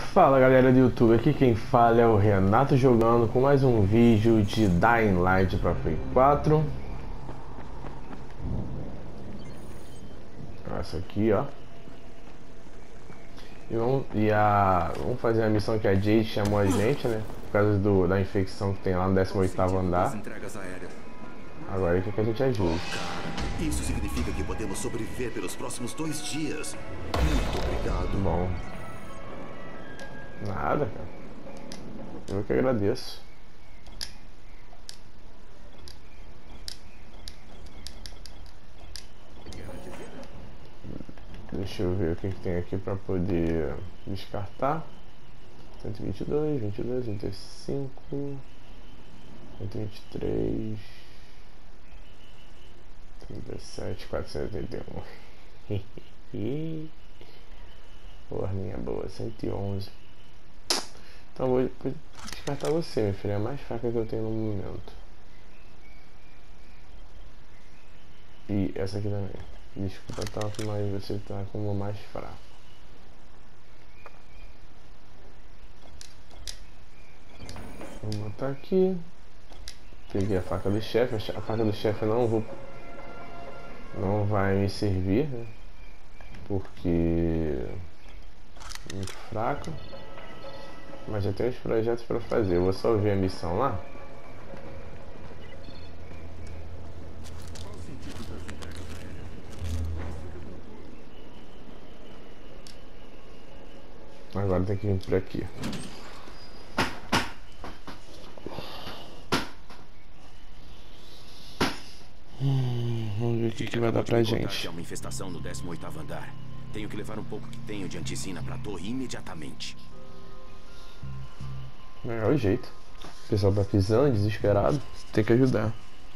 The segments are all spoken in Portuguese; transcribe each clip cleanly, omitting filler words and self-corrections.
Fala galera do YouTube, aqui quem fala é o Renato jogando com mais um vídeo de Dying Light para Play 4. Essa aqui, ó. Vamos fazer a missão que a Jade chamou a gente, né? Por causa da infecção que tem lá no 18º andar. Agora é que a gente ajuda. Isso significa que podemos sobreviver pelos próximos 2 dias. Muito obrigado. Bom. Nada, cara. Eu que agradeço. Deixa eu ver o que tem aqui pra poder descartar. 122, 22, 35, 123, 37, 481. Porrinha boa, 111. Então vou descartar você, minha filha. É a mais fraca que eu tenho no momento. E essa aqui também. Desculpa, Top, mas você tá como mais fraco. Vou botar aqui. Peguei a faca do chefe. A faca do chefe não vai me servir, né? Porque muito fraco. Mas já tem uns projetos pra fazer. Eu vou só ver a missão lá. Agora tem que vir por aqui. Vamos ver o que vai dar pra gente. É uma infestação no 18º andar. Tenho que levar um pouco que tenho de anticina pra torre imediatamente. É o jeito. O pessoal tá pisando, desesperado. Tem que ajudar.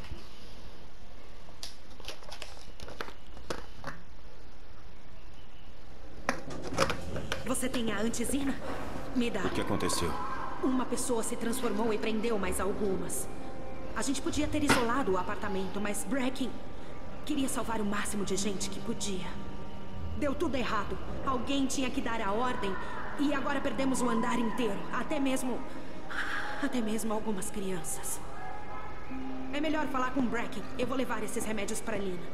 Você tem a antizina? Me dá. O que aconteceu? Uma pessoa se transformou e prendeu mais algumas. A gente podia ter isolado o apartamento, mas Bracken queria salvar o máximo de gente que podia. Deu tudo errado. Alguém tinha que dar a ordem e agora perdemos o andar inteiro. Até mesmo algumas crianças. É melhor falar com Bracken. Eu vou levar esses remédios pra Lina.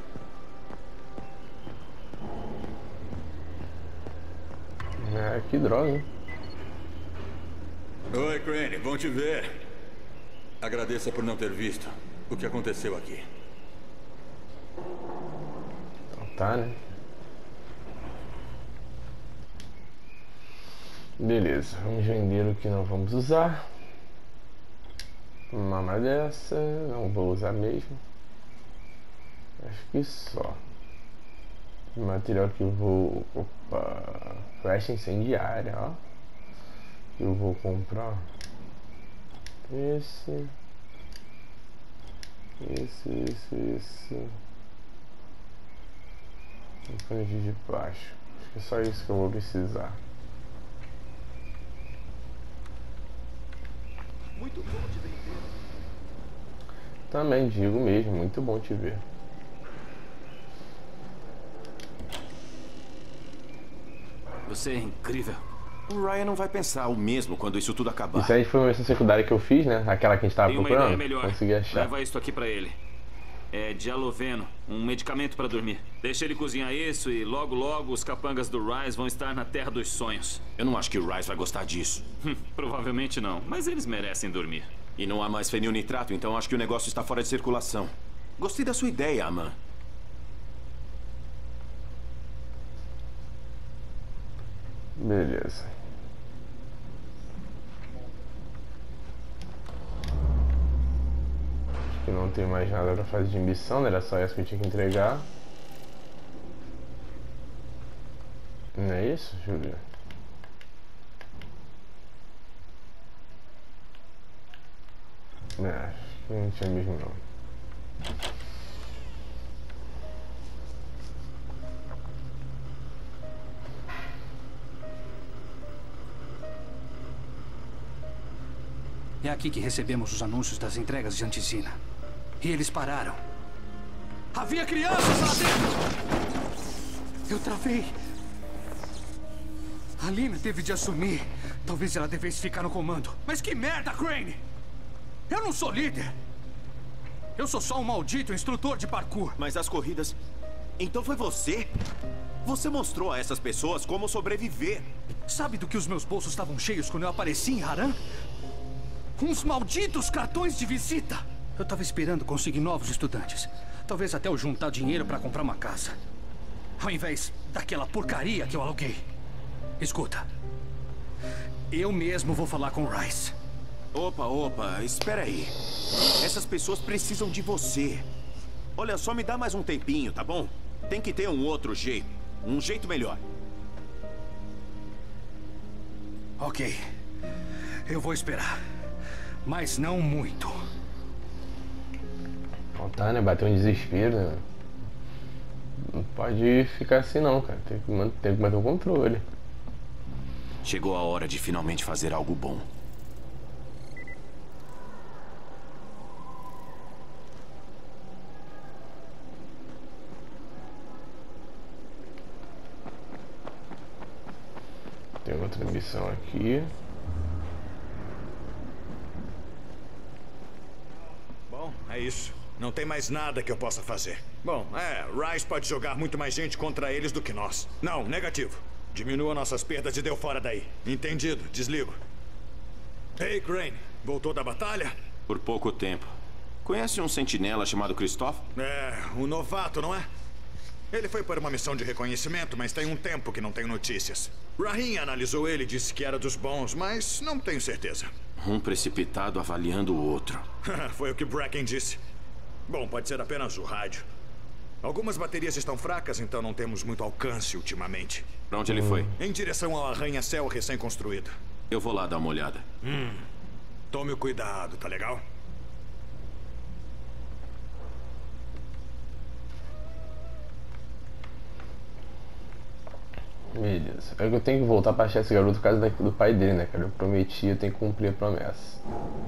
É, que droga, hein? Oi, Crane, bom te ver. Agradeça por não ter visto o que aconteceu aqui. Então tá, né? Beleza, vamos vender o que não vamos usar. Uma arma dessa, não vou usar mesmo. Acho que só. O material que eu vou... Opa! Flecha incendiária, ó. Eu vou comprar esse. Um canudinho de plástico. Acho que é só isso que eu vou precisar. Muito bom te ver. Também digo mesmo, muito bom te ver. Você é incrível. O Ryan não vai pensar o mesmo quando isso tudo acabar. Isso aí foi uma missão secundária que eu fiz, né? Aquela que a gente tava Tem uma procurando. ideia melhor. Consegui achar. Leva isso aqui pra ele. É dialoveno, um medicamento pra dormir. Deixa ele cozinhar isso e logo logo os capangas do Rise vão estar na Terra dos Sonhos. Eu não acho que o Rise vai gostar disso. Provavelmente não, mas eles merecem dormir. E não há mais fenilnitrato, então acho que o negócio está fora de circulação. Gostei da sua ideia, Aman. Beleza. Acho que não tem mais nada pra fazer de missão, né? Era só essa que eu tinha que entregar. Não é isso, Júlia? Acho que não tinha mesmo não. É aqui que recebemos os anúncios das entregas de antizina. E eles pararam. Havia crianças lá dentro! Eu travei. A Lina teve de assumir. Talvez ela devesse ficar no comando. Mas que merda, Crane! Eu não sou líder. Eu sou só um maldito instrutor de parkour. Mas as corridas... Então foi você? Você mostrou a essas pessoas como sobreviver. Sabe do que os meus bolsos estavam cheios quando eu apareci em Haran? Uns malditos cartões de visita. Eu tava esperando conseguir novos estudantes. Talvez até eu juntar dinheiro para comprar uma casa. Ao invés daquela porcaria que eu aluguei. Escuta. Eu mesmo vou falar com o Rice. Opa, espera aí. Essas pessoas precisam de você. Olha, só me dá mais um tempinho, tá bom? Tem que ter um outro jeito. Um jeito melhor. Ok. Eu vou esperar. Mas não muito. Não tá, né? Bateu um desespero, né? Não pode ficar assim não, cara. Tem que manter o controle. Chegou a hora de finalmente fazer algo bom. Tem outra missão aqui. Bom, é isso. Não tem mais nada que eu possa fazer. Bom, Rice pode jogar muito mais gente contra eles do que nós. Não, negativo. Diminua nossas perdas e deu fora daí. Entendido, desligo. Ei, Crane, voltou da batalha? Por pouco tempo. Conhece um sentinela chamado Christoph? Um novato, não é? Ele foi para uma missão de reconhecimento, mas tem um tempo que não tenho notícias. Rahim analisou ele e disse que era dos bons, mas não tenho certeza. Um precipitado avaliando o outro. Foi o que Bracken disse. Bom, pode ser apenas o rádio. Algumas baterias estão fracas, então não temos muito alcance ultimamente. Pra onde ele foi? Em direção ao arranha-céu recém-construído. Eu vou lá dar uma olhada. Tome cuidado, tá legal? Beleza. É que eu tenho que voltar pra achar esse garoto por causa do pai dele, né, cara? Eu prometi, eu tenho que cumprir a promessa.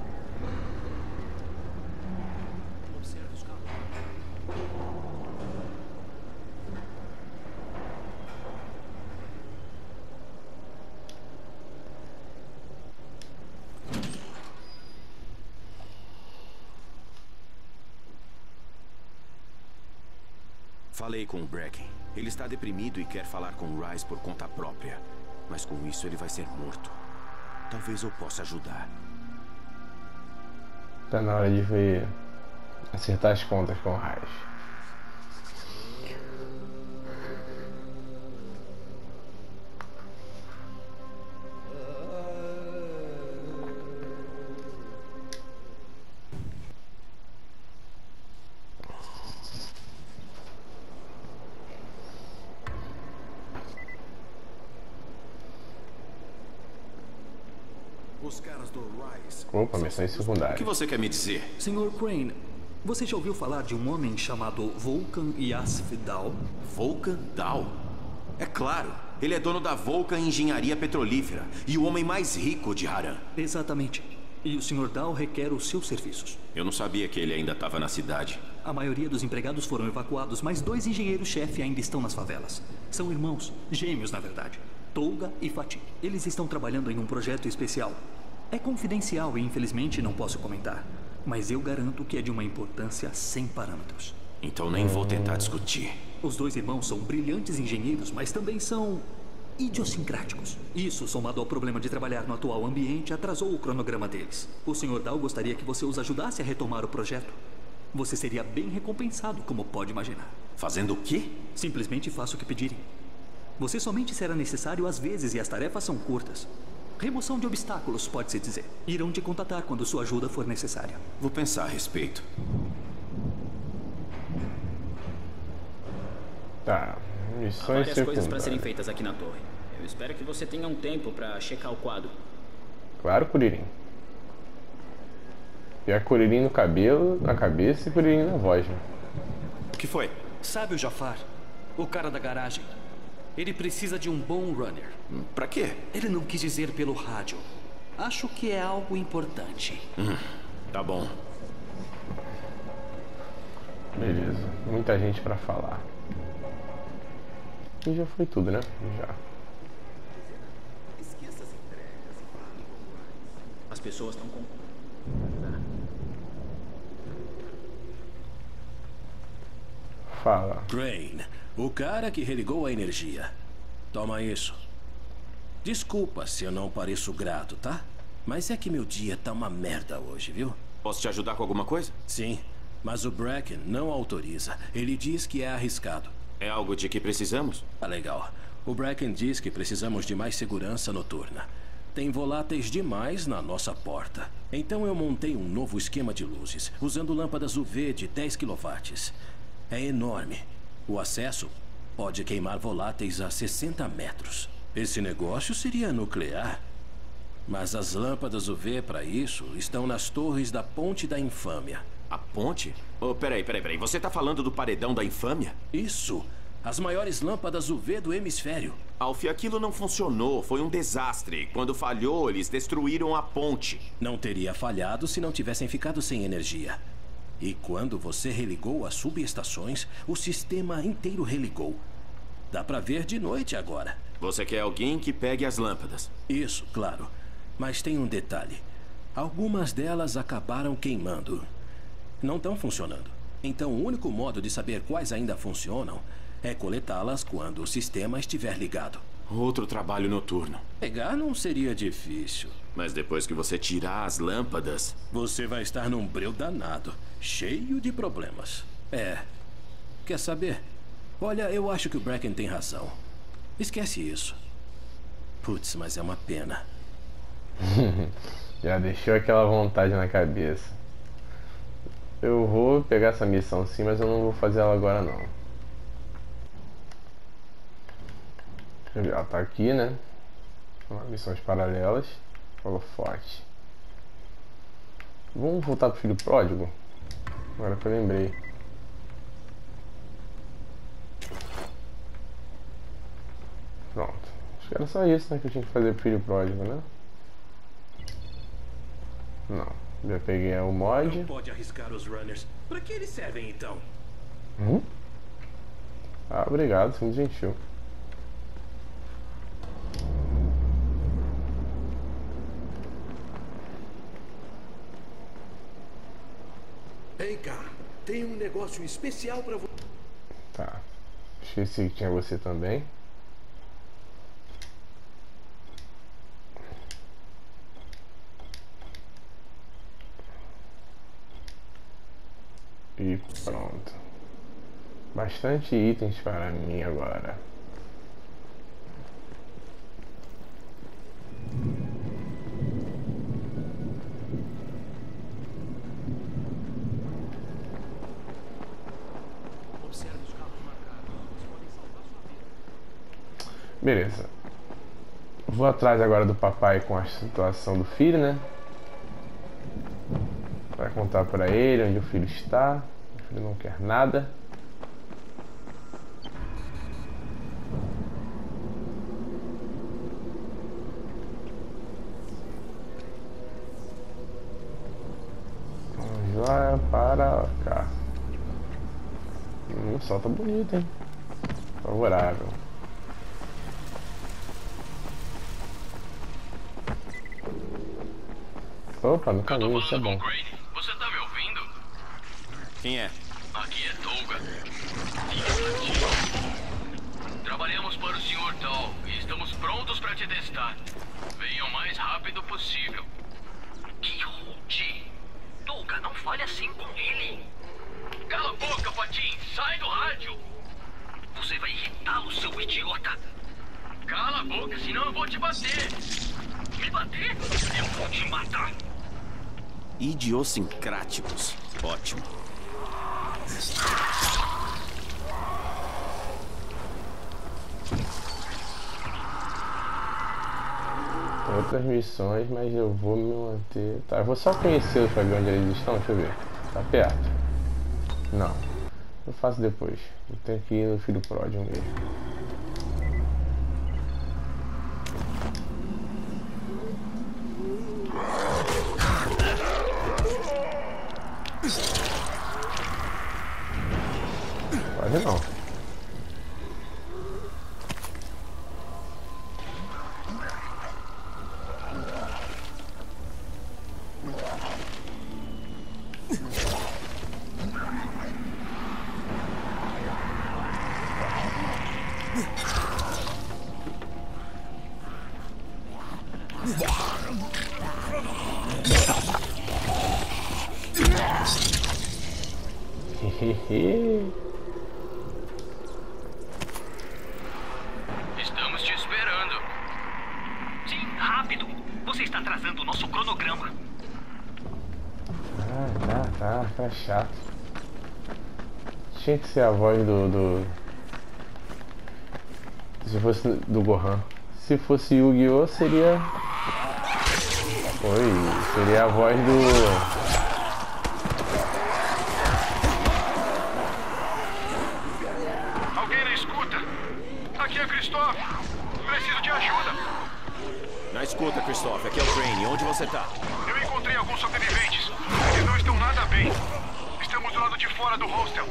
Falei com o Bracken. Ele está deprimido e quer falar com o Rice por conta própria. Mas com isso ele vai ser morto. Talvez eu possa ajudar. Tá na hora de acertar as contas com o Rice. Os caras do Rice. Opa, missão secundária. O que você quer me dizer? Sr. Crane, você já ouviu falar de um homem chamado Vulcan Yasf Dal? Vulcan Dal? É claro. Ele é dono da Vulcan Engenharia Petrolífera e o homem mais rico de Haran. Exatamente. E o Sr. Dal requer os seus serviços. Eu não sabia que ele ainda estava na cidade. A maioria dos empregados foram evacuados, mas 2 engenheiros-chefe ainda estão nas favelas. São irmãos, gêmeos na verdade. Tolga e Fatih. Eles estão trabalhando em um projeto especial. É confidencial e infelizmente não posso comentar. Mas eu garanto que é de uma importância sem parâmetros. Então nem vou tentar discutir. Os 2 irmãos são brilhantes engenheiros, mas também são idiosincráticos. Isso, somado ao problema de trabalhar no atual ambiente, atrasou o cronograma deles. O Sr. Dal gostaria que você os ajudasse a retomar o projeto. Você seria bem recompensado, como pode imaginar. Fazendo o quê? Simplesmente faça o que pedirem. Você somente será necessário às vezes e as tarefas são curtas. Remoção de obstáculos, pode-se dizer. Irão te contatar quando sua ajuda for necessária. Vou pensar a respeito. Tá, Há missões várias coisas para serem secundárias. feitas aqui na torre. Eu espero que você tenha um tempo para checar o quadro. Claro, Kuririn. Pior Kuririn no cabelo, na cabeça e Kuririn na voz, né? O que foi? Sabe o Jafar? O cara da garagem. Ele precisa de um bom runner. Pra quê? Ele não quis dizer pelo rádio. Acho que é algo importante. Tá bom. Beleza, muita gente pra falar. E já foi tudo, né? Já. pessoas estão com... Fala. Crane, o cara que religou a energia. Toma isso. Desculpa se eu não pareço grato, tá? Mas é que meu dia tá uma merda hoje, viu? Posso te ajudar com alguma coisa? Sim, mas o Bracken não autoriza. Ele diz que é arriscado. É algo de que precisamos? Ah, legal. O Bracken diz que precisamos de mais segurança noturna. Tem voláteis demais na nossa porta. Então eu montei um novo esquema de luzes, usando lâmpadas UV de 10 kW. É enorme. O acesso pode queimar voláteis a 60 metros. Esse negócio seria nuclear. Mas as lâmpadas UV para isso estão nas torres da Ponte da Infâmia. A ponte? Oh, peraí. Você tá falando do paredão da Infâmia? Isso. As maiores lâmpadas UV do hemisfério. Alfie, aquilo não funcionou. Foi um desastre. Quando falhou, eles destruíram a ponte. Não teria falhado se não tivessem ficado sem energia. E quando você religou as subestações, o sistema inteiro religou. Dá pra ver de noite agora. Você quer alguém que pegue as lâmpadas? Isso, claro. Mas tem um detalhe. Algumas delas acabaram queimando. Não estão funcionando. Então o único modo de saber quais ainda funcionam é coletá-las quando o sistema estiver ligado. Outro trabalho noturno. Pegar não seria difícil. Mas depois que você tirar as lâmpadas... Você vai estar num breu danado, cheio de problemas. É. Quer saber? Olha, eu acho que o Bracken tem razão. Esquece isso. Putz, mas é uma pena. Já deixou aquela vontade na cabeça. Eu vou pegar essa missão sim, mas eu não vou fazer ela agora não. Ela tá aqui, né? Missões paralelas. Holofote. Vamos voltar pro filho pródigo? Agora que eu lembrei. Pronto. Acho que era só isso, né, que eu tinha que fazer pro filho pródigo, né? Não. Já peguei o mod. Não pode arriscar os runners. Pra que eles servem então? Ah, obrigado, muito gentil. Vem cá, tem um negócio especial pra você. Tá. Esqueci que tinha você também. E pronto. Bastante itens para mim agora. Beleza. Vou atrás agora do papai com a situação do filho, né? Para contar para ele onde o filho está. O filho não quer nada. Vamos lá para cá. O sol tá bonito, hein? Favorável. Opa, no caminho, isso é bom. Você tá me ouvindo? Quem é? Aqui é Tolga. Trabalhamos para o Sr. Tal e estamos prontos para te testar. Venha o mais rápido possível. Que rude! Tolga, não fale assim com ele. Cala a boca, Patim! Sai do rádio! Você vai irritá-lo, seu idiota! Cala a boca, senão eu vou te bater! Me bater? Eu vou te matar! Idiosincráticos. Ótimo. Outras missões, mas eu vou me manter. Tá, eu vou só conhecer pra ver onde eles estão. Deixa eu ver. Tá perto? Não. Eu faço depois. Eu tenho que ir no filho pródigo mesmo. Pode não. Estamos te esperando. Sim, rápido. Você está atrasando o nosso cronograma. Tá chato. Tinha que ser a voz do... Se fosse do Gohan. Se fosse Yu-Gi-Oh! Seria a voz do... Alguém na escuta? Aqui é Christoph. Preciso de ajuda. Na escuta, Christoph. Aqui é o Crane. Onde você tá? Eu encontrei alguns sobreviventes. Eles não estão nada bem. Estamos do lado de fora do hostel.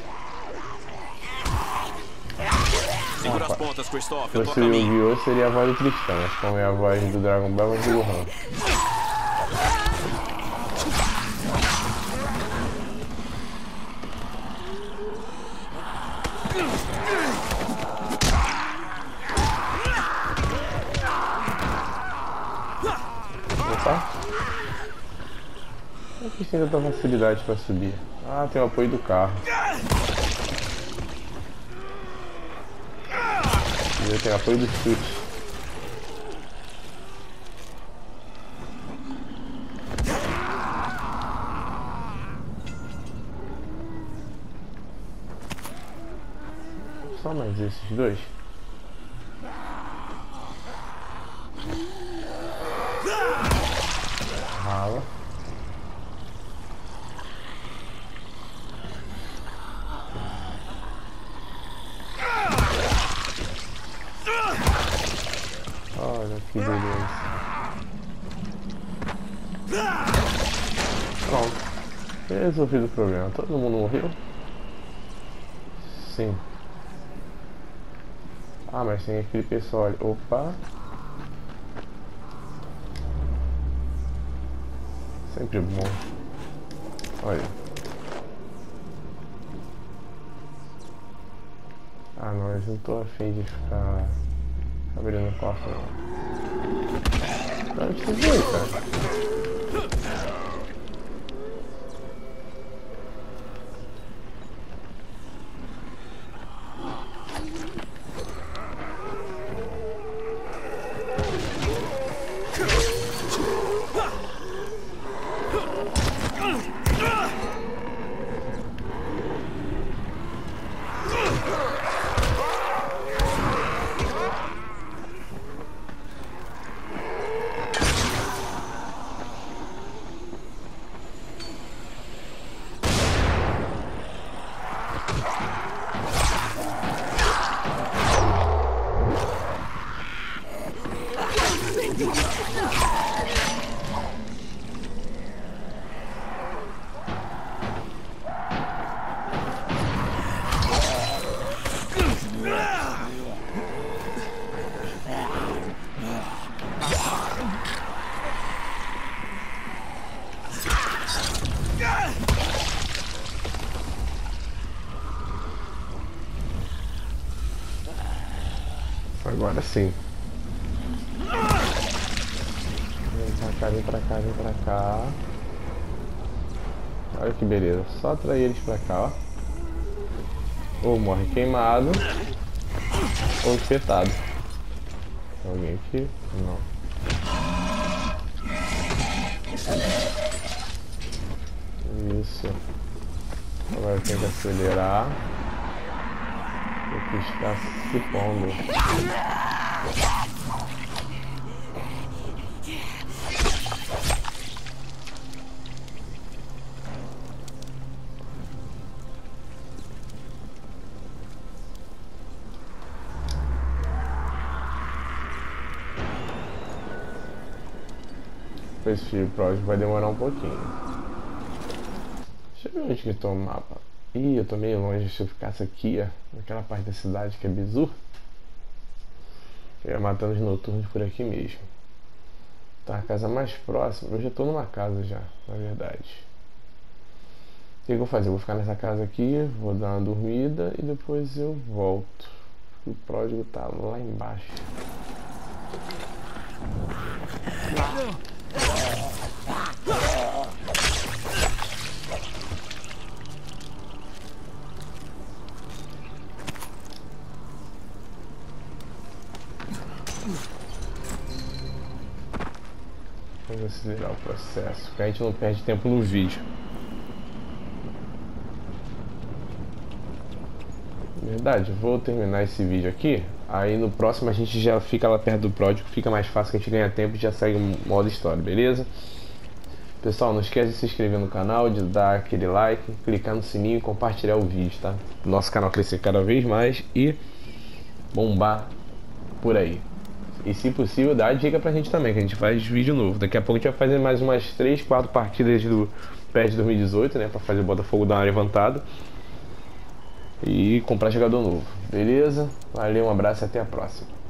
Segura as pontas, Christoph. Se fosse o Yu-Gi-Oh! Seria a voz do Tristão, mas como é a voz do Dragon Ball, é do Gohan. Opa! Por que tem tanta facilidade para subir? Ah, tem o apoio do carro. E eu tenho apoio do chute. Só mais esses dois. Rala. Olha que beleza. Pronto. Resolvido o problema. Todo mundo morreu? Sim. Ah, mas tem aquele pessoal ali. Opa. Sempre bom. Olha. Ah, não, eu não tô afim de ficar abrindo o cofre, não. Não precisa ir, cara. Agora sim. Vem pra cá, vem pra cá, vem pra cá. Olha que beleza. Só atrair eles pra cá, ó. Ou morre queimado, ou espetado. Alguém aqui? Não. Isso. Agora tem que acelerar. Porque está se pondo. Esse filho próximo vai demorar um pouquinho. Deixa eu ver onde que tô o mapa. Ih, eu tô meio longe. Se eu ficasse aqui, ó, naquela parte da cidade que é Bizu, eu ia matando os noturnos por aqui mesmo. Tá, a casa mais próxima. Eu já tô numa casa já, na verdade. O que eu vou fazer? Eu vou ficar nessa casa aqui, vou dar uma dormida e depois eu volto. O pródigo tá lá embaixo. Vamos acelerar o processo, porque a gente não perde tempo no vídeo. Verdade, vou terminar esse vídeo aqui. Aí no próximo a gente já fica lá perto do pródigo, fica mais fácil, que a gente ganha tempo e já segue o modo história, beleza? Pessoal, não esquece de se inscrever no canal, de dar aquele like, clicar no sininho e compartilhar o vídeo, tá? Nosso canal crescer cada vez mais e bombar por aí. E se possível, dá a dica pra gente também, que a gente faz vídeo novo. Daqui a pouco a gente vai fazer mais umas 3, 4 partidas do PES 2018, né? Pra fazer o Botafogo dar uma levantada. E comprar jogador novo. Beleza? Valeu, um abraço e até a próxima.